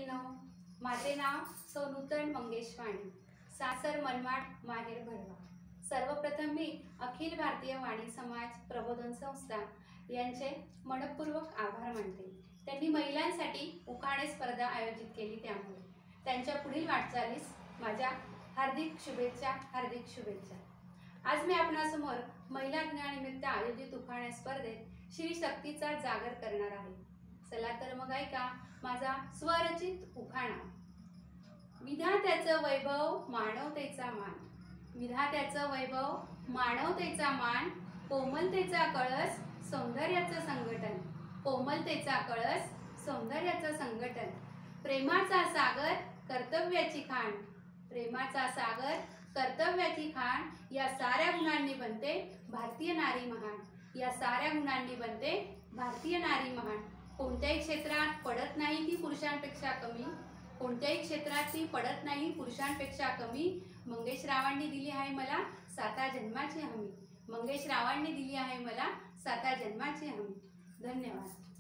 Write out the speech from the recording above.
मैत्रिणींनो, माझे नाव सौ नूतन मंगेश वाणी, सासर मनमाड, माहेर भडवा। सर्वप्रथम मी अखिल भारतीय वाणी समाज प्रबोधन संस्था यांचे मनपूर्वक आभार मानते। त्यांनी महिलांसाठी उखाणे स्पर्धा आयोजित केली, त्यामुळे त्यांच्या पुढील वाटचालीस माझ्या हार्दिक शुभेच्छा। आज मी आपणासमोर महिला दिनानिमित्त आयोजित उखाणे स्पर्धेत श्री शक्तीचा जागर करणार आहे। चला तर मग ऐका माझा स्वरचित उखाणा। विधात्याचं वैभव मानवतेचा मान, विधात्याचं वैभव मानवतेचा मान, कोमलतेचा कळस सौंदर्याचं संघटन, कोमलतेचा कळस सौंदर्याचं संघटन, प्रेमाचा सागर कर्तव्याची खाण, प्रेमाचा सागर कर्तव्याची खाण, या साऱ्या गुणांनी बनते भारतीय नारी महान, या साऱ्या गुणांनी बनते भारतीय नारी महान। कोणत्याही क्षेत्रात पडत नाही ती पुरुषांपेक्षा कमी, कोणत्याही क्षेत्रात ती पडत नाही पुरुषांपेक्षा कमी। मंगेश रावांनी दिली आहे मला 7 जन्माची हमी, मंगेश रावांनी दिली आहे मला 7 जन्माची हमी। धन्यवाद।